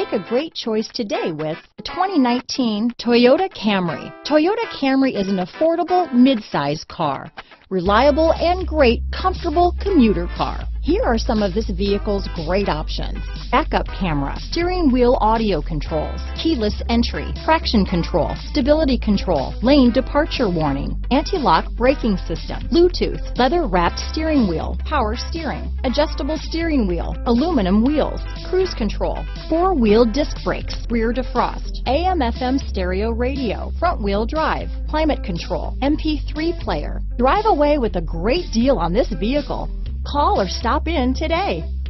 Make a great choice today with the 2019 Toyota Camry. Toyota Camry is an affordable midsize car, reliable and great comfortable commuter car. Here are some of this vehicle's great options: backup camera, steering wheel audio controls, keyless entry, traction control, stability control, lane departure warning, anti-lock braking system, Bluetooth, leather-wrapped steering wheel, power steering, adjustable steering wheel, aluminum wheels, cruise control, four-wheel disc brakes, rear defrost, AM/FM stereo radio, front-wheel drive, climate control, MP3 player. Drive away with a great deal on this vehicle. Call or stop in today.